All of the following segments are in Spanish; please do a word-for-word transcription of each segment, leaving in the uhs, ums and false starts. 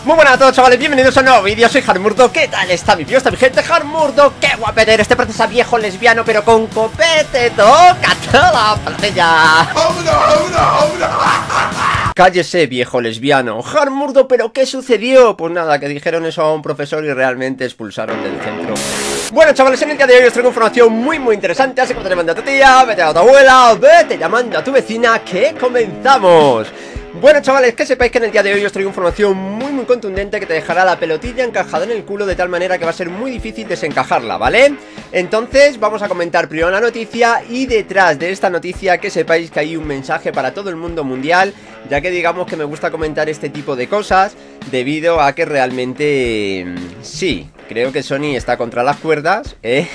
Muy buenas a todos, chavales, bienvenidos a un nuevo vídeo. Soy Harmurdo. ¿Qué tal está mi tío? Está mi gente, Harmurdo. Qué guapetero, este parece a viejo lesbiano, pero con copete. ¡Tócate la platilla! Cállese, viejo lesbiano. Harmurdo, ¿pero qué sucedió? Pues nada, que dijeron eso a un profesor y realmente expulsaron del centro. Bueno, chavales, en el día de hoy os traigo información muy muy interesante. Así que te llamando a tu tía, vete a tu abuela, vete llamando a tu vecina, que comenzamos. Bueno, chavales, que sepáis que en el día de hoy os traigo información muy muy contundente que te dejará la pelotilla encajada en el culo de tal manera que va a ser muy difícil desencajarla, ¿vale? Entonces vamos a comentar primero la noticia y detrás de esta noticia que sepáis que hay un mensaje para todo el mundo mundial, ya que digamos que me gusta comentar este tipo de cosas debido a que realmente sí, creo que Sony está contra las cuerdas, ¿eh?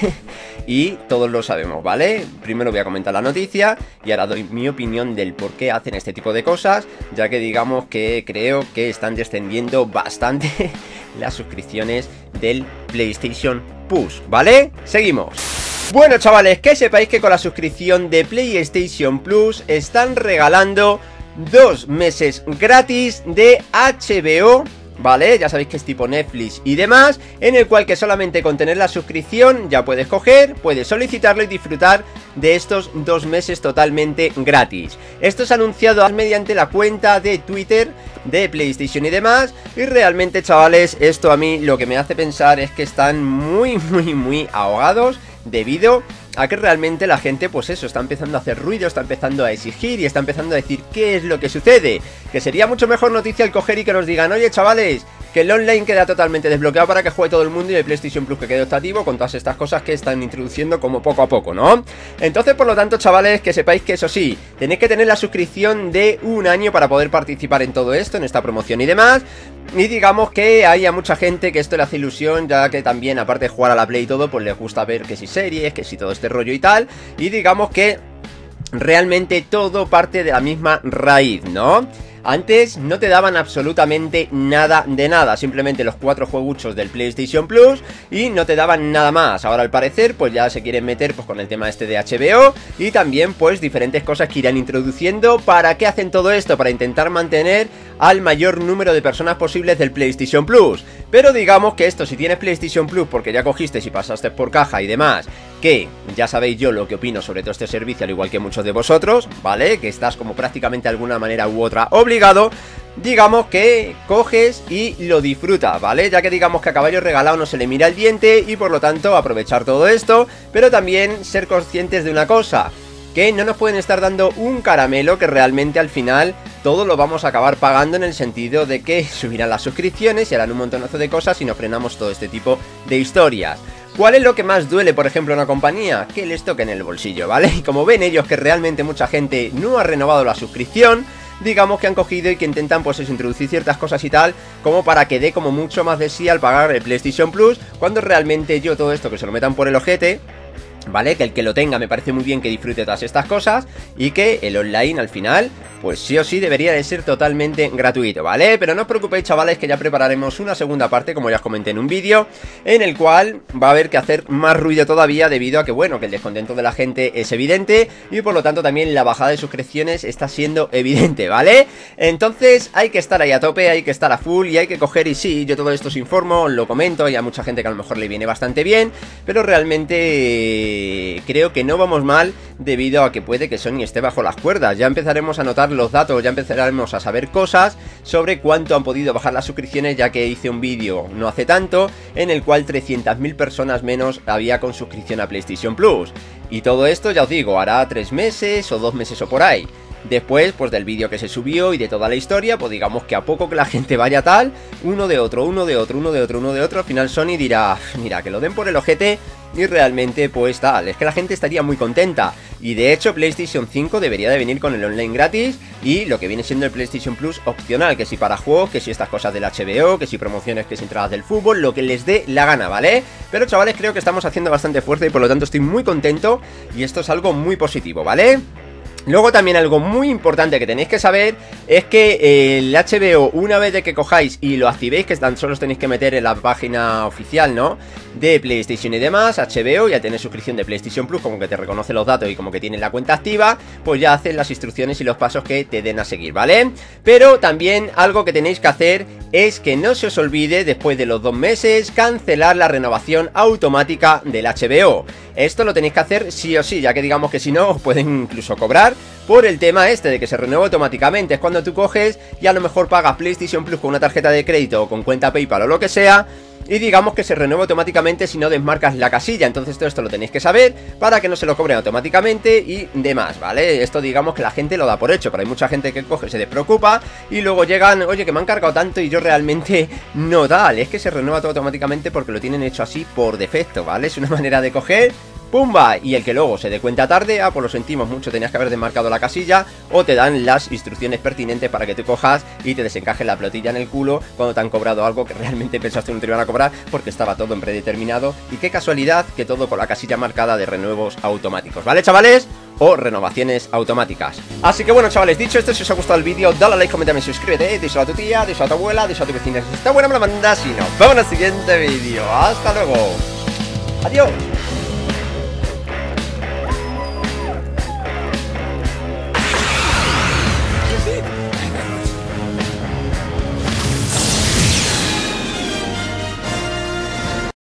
Y todos lo sabemos, ¿vale? Primero voy a comentar la noticia y ahora doy mi opinión del por qué hacen este tipo de cosas, ya que digamos que creo que están descendiendo bastante las suscripciones del PlayStation Plus, ¿vale? Seguimos. Bueno, chavales, que sepáis que con la suscripción de PlayStation Plus están regalando dos meses gratis de H B O, ¿vale? Ya sabéis que es tipo Netflix y demás, en el cual que solamente con tener la suscripción ya puedes coger, puedes solicitarlo y disfrutar de estos dos meses totalmente gratis. Esto es anunciado mediante la cuenta de Twitter de PlayStation y demás, y realmente, chavales, esto a mí lo que me hace pensar es que están muy, muy, muy ahogados debido a que realmente la gente, pues eso, está empezando a hacer ruido, está empezando a exigir y está empezando a decir qué es lo que sucede. Que sería mucho mejor noticia el coger y que nos digan: oye, chavales, que el online queda totalmente desbloqueado para que juegue todo el mundo y el PlayStation Plus que quede optativo, con todas estas cosas que están introduciendo como poco a poco, ¿no? Entonces, por lo tanto, chavales, que sepáis que eso sí, tenéis que tener la suscripción de un año para poder participar en todo esto, en esta promoción y demás. Y digamos que hay a mucha gente que esto le hace ilusión, ya que también, aparte de jugar a la Play y todo, pues les gusta ver que si series, que si todo este rollo y tal. Y digamos que realmente todo parte de la misma raíz, ¿no? Antes no te daban absolutamente nada de nada, simplemente los cuatro jueguchos del PlayStation Plus y no te daban nada más. Ahora al parecer pues ya se quieren meter pues con el tema este de H B O y también pues diferentes cosas que irán introduciendo. ¿Para qué hacen todo esto? Para intentar mantener al mayor número de personas posibles del PlayStation Plus. Pero digamos que esto, si tienes PlayStation Plus porque ya cogiste y pasaste por caja y demás, que ya sabéis yo lo que opino sobre todo este servicio, al igual que muchos de vosotros, ¿vale? Que estás como prácticamente de alguna manera u otra obligado, digamos que coges y lo disfrutas, ¿vale? Ya que digamos que a caballo regalado no se le mira el diente y por lo tanto aprovechar todo esto, pero también ser conscientes de una cosa, que no nos pueden estar dando un caramelo que realmente al final todo lo vamos a acabar pagando, en el sentido de que subirán las suscripciones y harán un montonazo de cosas y no frenamos todo este tipo de historias. ¿Cuál es lo que más duele, por ejemplo, a una compañía? Que les toque en el bolsillo, ¿vale? Y como ven ellos que realmente mucha gente no ha renovado la suscripción, digamos que han cogido y que intentan pues eso, introducir ciertas cosas y tal, como para que dé como mucho más de sí al pagar el PlayStation Plus, cuando realmente yo todo esto que se lo metan por el ojete, ¿vale? Que el que lo tenga me parece muy bien que disfrute todas estas cosas y que el online al final pues sí o sí debería de ser totalmente gratuito, ¿vale? Pero no os preocupéis, chavales, que ya prepararemos una segunda parte, como ya os comenté en un vídeo, en el cual va a haber que hacer más ruido todavía debido a que, bueno, que el descontento de la gente es evidente y por lo tanto también la bajada de suscripciones está siendo evidente, ¿vale? Entonces hay que estar ahí a tope, hay que estar a full y hay que coger y sí, yo todo esto os informo, os lo comento, y a mucha gente que a lo mejor le viene bastante bien, pero realmente creo que no vamos mal debido a que puede que Sony esté bajo las cuerdas. Ya empezaremos a notar los datos, ya empezaremos a saber cosas sobre cuánto han podido bajar las suscripciones, ya que hice un vídeo no hace tanto en el cual trescientas mil personas menos había con suscripción a PlayStation Plus. Y todo esto, ya os digo, hará tres meses o dos meses o por ahí. Después, pues del vídeo que se subió y de toda la historia, pues digamos que a poco que la gente vaya tal, uno de otro, uno de otro, uno de otro, uno de otro, al final Sony dirá, mira, que lo den por el ojete y realmente pues tal, es que la gente estaría muy contenta. Y de hecho PlayStation cinco debería de venir con el online gratis y lo que viene siendo el PlayStation Plus opcional, que si para juegos, que si estas cosas del H B O, que si promociones, que si entradas del fútbol, lo que les dé la gana, ¿vale? Pero chavales, creo que estamos haciendo bastante fuerza y por lo tanto estoy muy contento y esto es algo muy positivo, ¿vale? Luego también algo muy importante que tenéis que saber es que el H B O, una vez de que cojáis y lo activéis, que tan solo os tenéis que meter en la página oficial, ¿no?, de PlayStation y demás, H B O, ya tenéis suscripción de PlayStation Plus, como que te reconoce los datos y como que tienes la cuenta activa, pues ya haces las instrucciones y los pasos que te den a seguir, ¿vale? Pero también algo que tenéis que hacer es que no se os olvide, después de los dos meses, cancelar la renovación automática del H B O. Esto lo tenéis que hacer sí o sí, ya que digamos que si no os pueden incluso cobrar por el tema este de que se renueva automáticamente. Es cuando tú coges y a lo mejor pagas PlayStation Plus con una tarjeta de crédito o con cuenta PayPal o lo que sea, y digamos que se renueva automáticamente si no desmarcas la casilla. Entonces todo esto lo tenéis que saber para que no se lo cobren automáticamente y demás, ¿vale? Esto digamos que la gente lo da por hecho, pero hay mucha gente que coge, se despreocupa y luego llegan, oye, que me han cargado tanto y yo realmente no tal. Es que se renueva todo automáticamente porque lo tienen hecho así por defecto, ¿vale? Es una manera de coger, ¡pumba! Y el que luego se dé cuenta tarde, ah, pues lo sentimos mucho, tenías que haber desmarcado la casilla, o te dan las instrucciones pertinentes para que tú cojas y te desencajes la pelotilla en el culo cuando te han cobrado algo que realmente pensaste no te iban a cobrar porque estaba todo en predeterminado. Y qué casualidad que todo con la casilla marcada de renuevos automáticos, ¿vale, chavales? O renovaciones automáticas. Así que bueno, chavales, dicho esto, si os ha gustado el vídeo, dale a like, coméntame, suscríbete, díselo a tu tía, díselo a tu abuela, díselo a tu vecina. Si está buena me la mandas y nos vemos en el siguiente vídeo. Hasta luego. Adiós.